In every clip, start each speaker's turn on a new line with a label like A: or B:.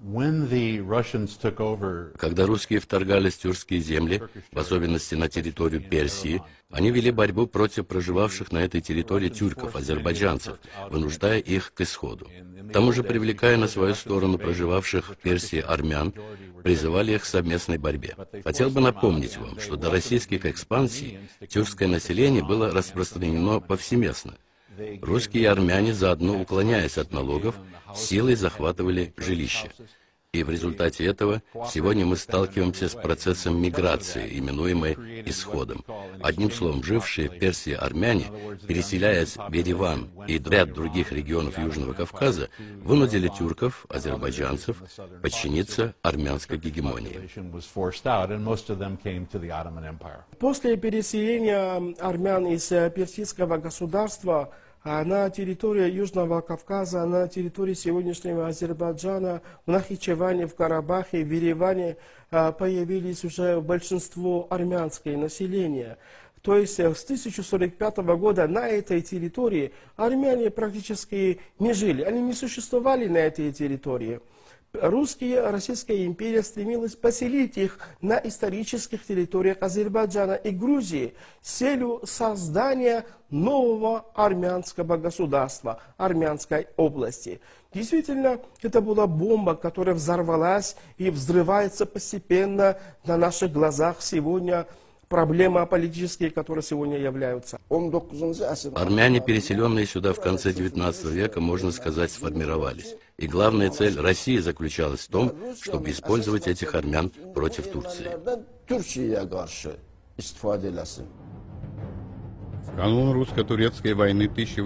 A: Когда русские вторгались в тюркские земли, в особенности на территорию Персии, они вели борьбу против проживавших на этой территории тюрков, азербайджанцев, вынуждая их к исходу. К тому же, привлекая на свою сторону проживавших в Персии армян, призывали их к совместной борьбе. Хотел бы напомнить вам, что до российских экспансий тюркское население было распространено повсеместно. Русские и армяне, заодно уклоняясь от налогов, силой захватывали жилища. И в результате этого сегодня мы сталкиваемся с процессом миграции, именуемой исходом. Одним словом, жившие в Персии армяне, переселяясь в Ереван и ряд других регионов Южного Кавказа, вынудили тюрков, азербайджанцев подчиниться армянской гегемонии.
B: После переселения армян из персидского государства на территории Южного Кавказа, на территории сегодняшнего Азербайджана, в Нахичеване, в Карабахе, в Ереване появились уже большинство армянское население. То есть с 1045 года на этой территории армяне практически не жили, они не существовали на этой территории. Российская империя стремилась поселить их на исторических территориях Азербайджана и Грузии с целью создания нового армянского государства, армянской области. Действительно, это была бомба, которая взорвалась и взрывается постепенно на наших глазах сегодня. Проблемы политические, которые сегодня являются.
A: Армяне, переселенные сюда в конце XIX века, можно сказать, сформировались. И главная цель России заключалась в том, чтобы использовать этих армян против Турции.
C: В канун русско-турецкой войны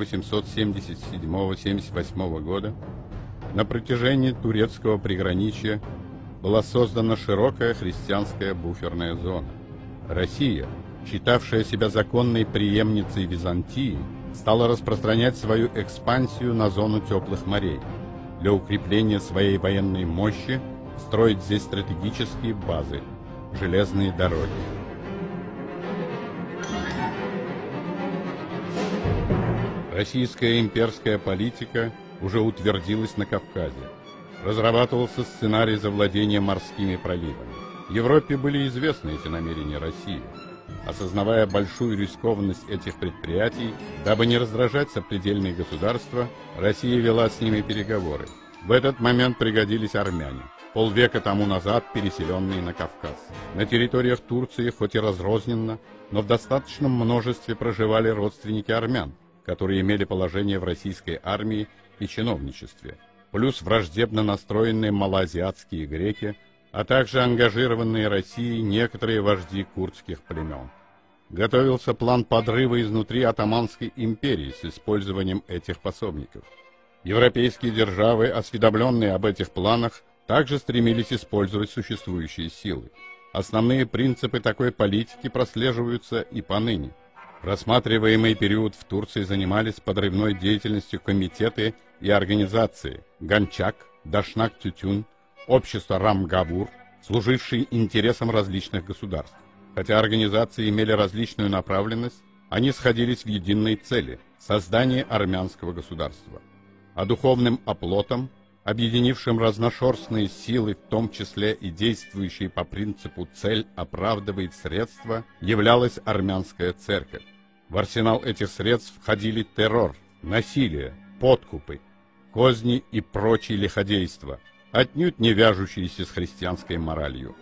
C: 1877-78 года на протяжении турецкого приграничья была создана широкая христианская буферная зона. Россия, считавшая себя законной преемницей Византии, стала распространять свою экспансию на зону теплых морей. Для укрепления своей военной мощи строить здесь стратегические базы, железные дороги. Российская имперская политика уже утвердилась на Кавказе. Разрабатывался сценарий завладения морскими проливами. В Европе были известны эти намерения России. Осознавая большую рискованность этих предприятий, дабы не раздражать сопредельные государства, Россия вела с ними переговоры. В этот момент пригодились армяне, полвека тому назад переселенные на Кавказ. На территориях Турции, хоть и разрозненно, но в достаточном множестве проживали родственники армян, которые имели положение в российской армии и чиновничестве, плюс враждебно настроенные малоазиатские греки, а также ангажированные Россией некоторые вожди курдских племен. Готовился план подрыва изнутри Отtomанской империи с использованием этих пособников. Европейские державы, осведомленные об этих планах, также стремились использовать существующие силы. Основные принципы такой политики прослеживаются и поныне. В рассматриваемый период в Турции занимались подрывной деятельностью комитеты и организации Ганчак, Дашнак-Тютюн, Общество Рамгабур, служившие интересам различных государств. Хотя организации имели различную направленность, они сходились в единой цели – создание армянского государства. А духовным оплотом, объединившим разношерстные силы, в том числе и действующие по принципу «цель оправдывает средства», являлась армянская церковь. В арсенал этих средств входили террор, насилие, подкупы, козни и прочие лиходейства, отнюдь не вяжущиеся с христианской моралью.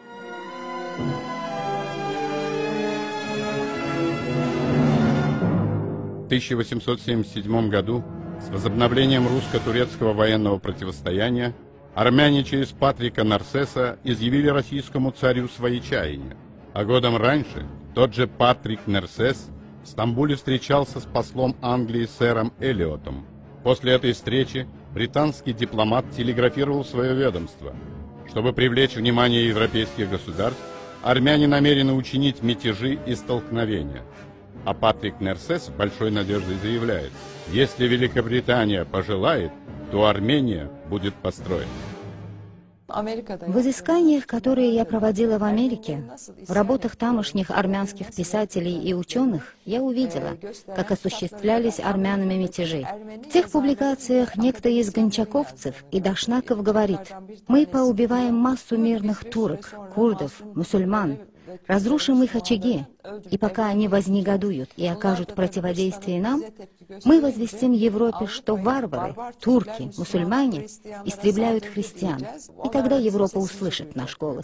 C: В 1877 году с возобновлением русско-турецкого военного противостояния армяне через Патрика Нарсеса изъявили российскому царю свои чаяния, а годом раньше тот же Патрик Нарсес в Стамбуле встречался с послом Англии сэром Эллиотом. После этой встречи британский дипломат телеграфировал свое ведомство. Чтобы привлечь внимание европейских государств, армяне намерены учинить мятежи и столкновения. А Патрик Нерсес с большой надеждой заявляет: если Великобритания пожелает, то Армения будет построена.
D: В изысканиях, которые я проводила в Америке, в работах тамошних армянских писателей и ученых, я увидела, как осуществлялись армянами мятежи. В тех публикациях некто из гончаковцев и дашнаков говорит: «Мы поубиваем массу мирных турок, курдов, мусульман, разрушим их очаги, и пока они вознегодуют и окажут противодействие нам, мы возвестим Европе, что варвары, турки, мусульмане истребляют христиан, и тогда Европа услышит наш голос».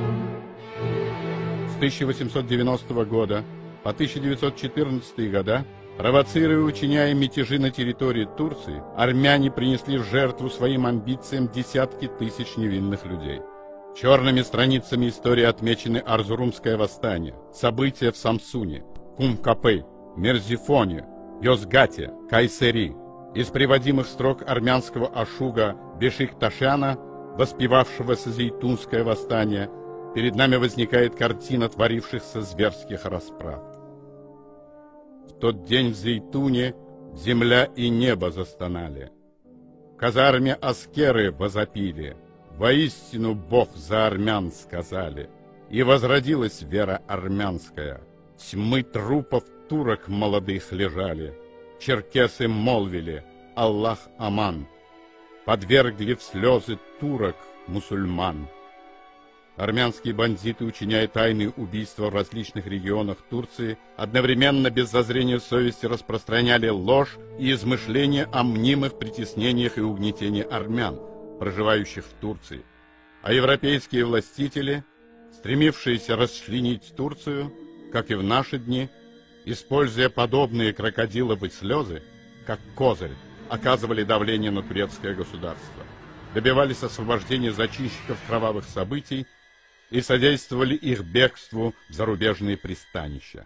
C: С 1890 года по 1914 года, провоцируя и учиняя мятежи на территории Турции, армяне принесли в жертву своим амбициям десятки тысяч невинных людей. Черными страницами истории отмечены Арзурумское восстание, события в Самсуне, Кум-Капы, Мерзифоне, Йозгате, Кайсери. Из приводимых строк армянского ашуга Бешикташяна, воспевавшего Зейтунское восстание, перед нами возникает картина творившихся зверских расправ. В тот день в Зейтуне земля и небо застонали. В казарме аскеры возопили: «Воистину Бог за армян сказали!» И возродилась вера армянская. Тьмы трупов турок молодых лежали. Черкесы молвили: «Аллах аман!» Подвергли в слезы турок мусульман. Армянские бандиты, учиняя тайные убийства в различных регионах Турции, одновременно без зазрения совести распространяли ложь и измышления о мнимых притеснениях и угнетении армян, проживающих в Турции. А европейские властители, стремившиеся расчленить Турцию, как и в наши дни, используя подобные крокодиловы слезы, как козырь, оказывали давление на турецкое государство, добивались освобождения зачинщиков кровавых событий и содействовали их бегству в зарубежные пристанища.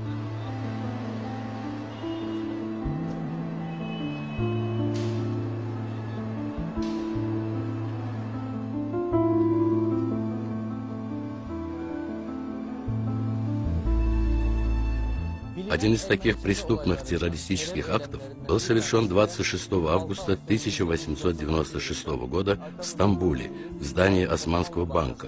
A: Один из таких преступных террористических актов был совершен 26 августа 1896 года в Стамбуле, в здании Османского банка.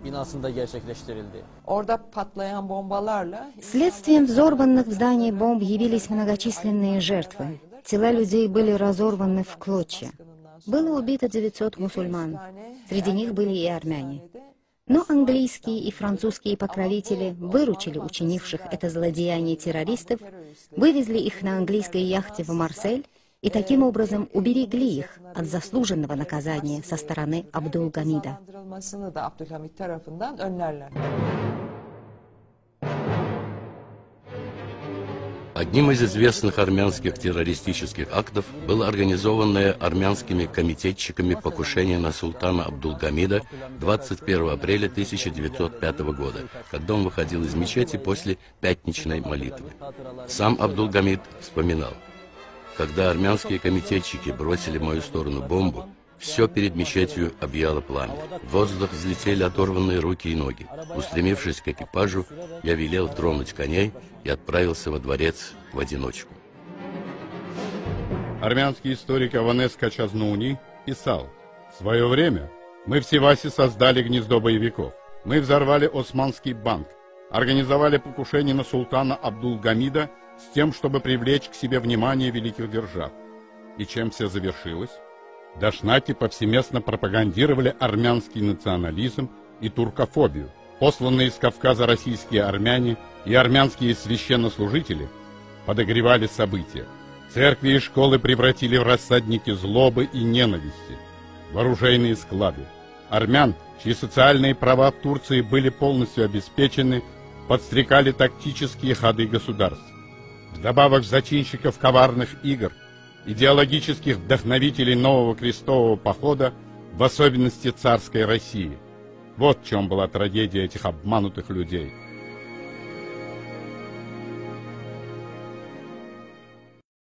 D: Следствием взорванных в здании бомб явились многочисленные жертвы. Тела людей были разорваны в клочья. Было убито 900 мусульман. Среди них были и армяне. Но английские и французские покровители выручили учинивших это злодеяние террористов, вывезли их на английской яхте в Марсель и таким образом уберегли их от заслуженного наказания со стороны Абдулгамида.
A: Одним из известных армянских террористических актов было организованное армянскими комитетчиками покушение на султана Абдулгамида 21 апреля 1905 года, когда он выходил из мечети после пятничной молитвы. Сам Абдулгамид вспоминал: «Когда армянские комитетчики бросили в мою сторону бомбу, все перед мечетью объяло пламя. В воздух взлетели оторванные руки и ноги. Устремившись к экипажу, я велел тронуть коней и отправился во дворец в одиночку».
C: Армянский историк Аванес Качазнуни писал: «В свое время мы в Сивасе создали гнездо боевиков. Мы взорвали Османский банк, организовали покушение на султана Абдулгамида с тем, чтобы привлечь к себе внимание великих держав. И чем все завершилось? Дашнаки повсеместно пропагандировали армянский национализм и туркофобию. Посланные из Кавказа российские армяне и армянские священнослужители подогревали события. Церкви и школы превратили в рассадники злобы и ненависти, в оружейные склады. Армян, чьи социальные права в Турции были полностью обеспечены, подстрекали тактические ходы государств. Вдобавок зачинщиков коварных игр, идеологических вдохновителей нового крестового похода, в особенности царской России. Вот в чем была трагедия этих обманутых людей.